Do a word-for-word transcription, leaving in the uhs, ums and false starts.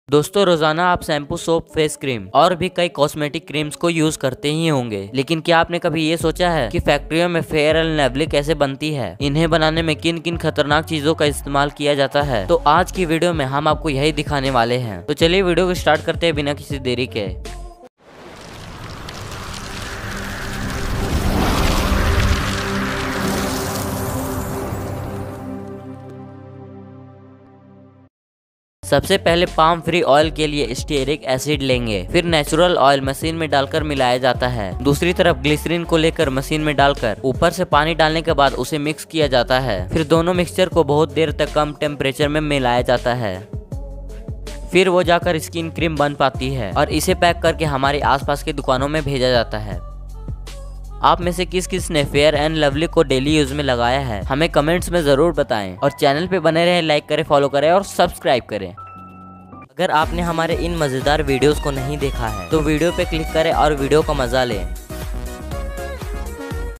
दोस्तों रोजाना आप शैम्पू, सोप, फेस क्रीम और भी कई कॉस्मेटिक क्रीम्स को यूज करते ही होंगे, लेकिन क्या आपने कभी ये सोचा है कि फैक्ट्रियों में फेयर एंड लवली कैसे बनती है? इन्हें बनाने में किन किन खतरनाक चीजों का इस्तेमाल किया जाता है? तो आज की वीडियो में हम आपको यही दिखाने वाले हैं। तो चलिए वीडियो को स्टार्ट करते हैं बिना किसी देरी के। सबसे पहले पाम फ्री ऑयल के लिए स्टीयरिक एसिड लेंगे, फिर नेचुरल ऑयल मशीन में डालकर मिलाया जाता है। दूसरी तरफ ग्लिसरीन को लेकर मशीन में डालकर ऊपर से पानी डालने के बाद उसे मिक्स किया जाता है। फिर दोनों मिक्सचर को बहुत देर तक कम टेम्परेचर में मिलाया जाता है। फिर वो जाकर स्किन क्रीम बन पाती है और इसे पैक करके हमारे आसपास की दुकानों में भेजा जाता है। आप में से किस किस ने फेयर एंड लवली को डेली यूज में लगाया है, हमें कमेंट्स में जरूर बताएं। और चैनल पे बने रहें, लाइक करें, फॉलो करें और सब्सक्राइब करें। अगर आपने हमारे इन मजेदार वीडियोस को नहीं देखा है तो वीडियो पे क्लिक करें और वीडियो का मजा लें।